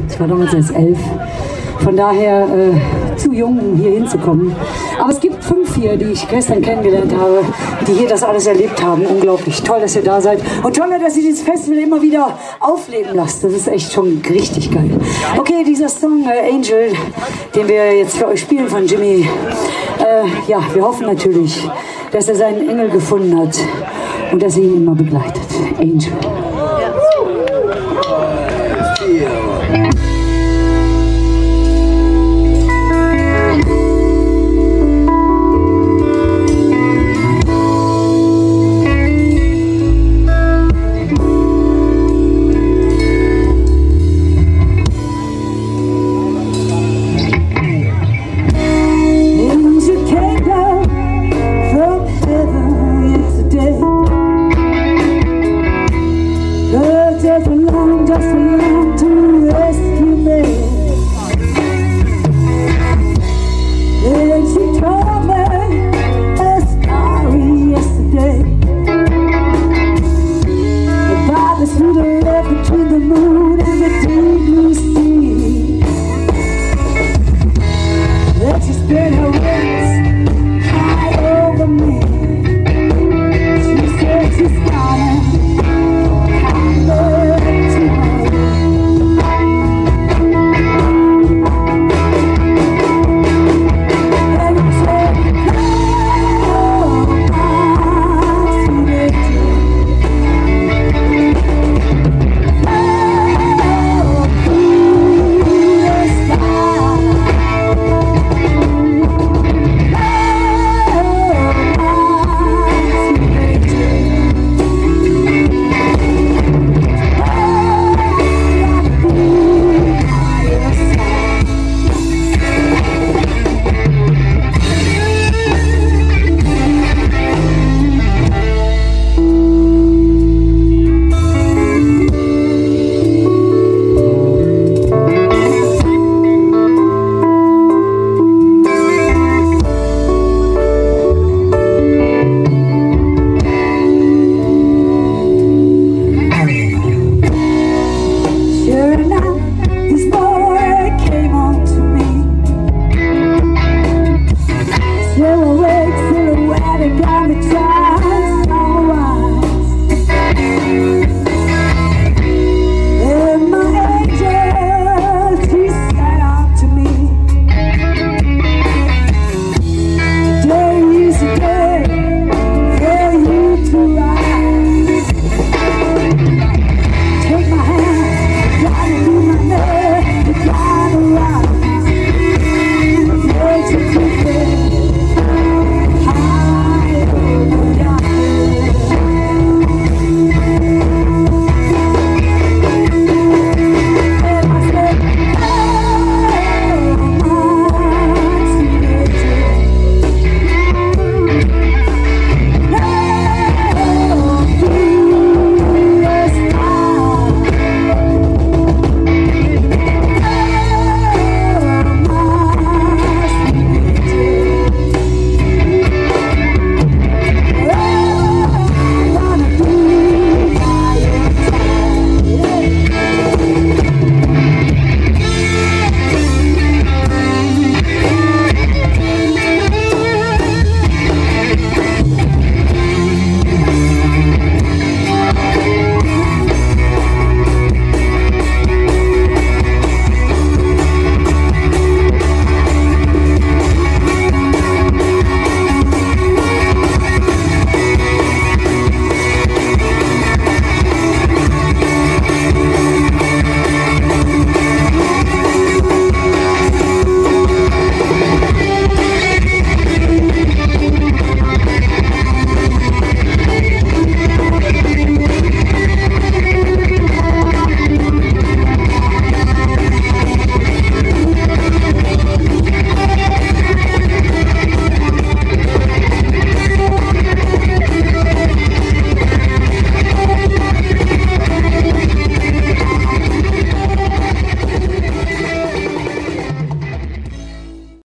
Ich war damals erst 11. Von daher zu jung, um hier hinzukommen. Aber es gibt 5 hier, die ich gestern kennengelernt habe, die hier das alles erlebt haben. Unglaublich toll, dass ihr da seid. Und toll, dass ihr dieses Festival immer wieder aufleben lasst. Das ist echt schon richtig geil. Okay, dieser Song Angel, den wir jetzt für euch spielen von Jimi. Ja, wir hoffen natürlich, dass er seinen Engel gefunden hat und dass er ihn immer begleitet. Angel. Ja.